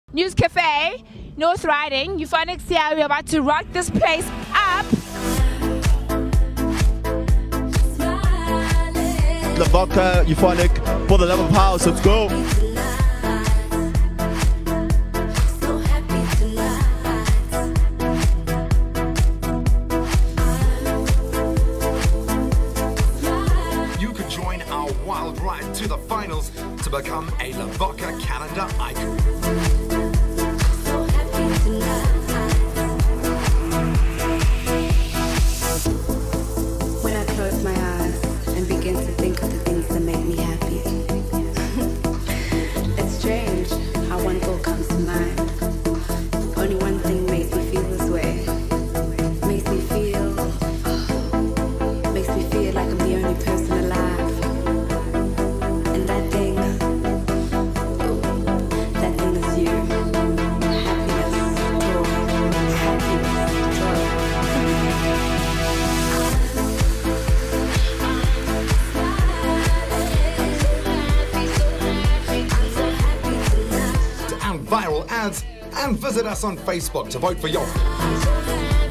News Cafe, Northriding, Euphonik here. We're about to rock this place up. Lovoka, Euphonik for the Lovoka+House. Let's go. You could join our wild ride to the finals to become a Lovoka calendar icon. When I close my eyes and begin to think of the things that make me happy, it's strange how one thought comes to mind. Only one thing makes me feel this way. Makes me feel like I'm the only person alive. And that thing is you. Happiness, joy, happiness, And viral ads, and visit us on Facebook to vote for your